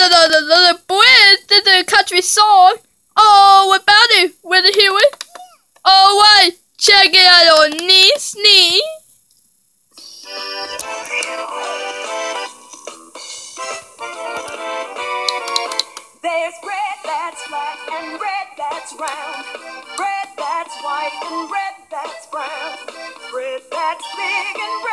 the bread, the country song. Oh, what about it? Want to hear it? Oh, wait, check it out on Knee. There's bread that's flat and bread that's round. Bread that's white and bread that's brown. Bread that's big and bread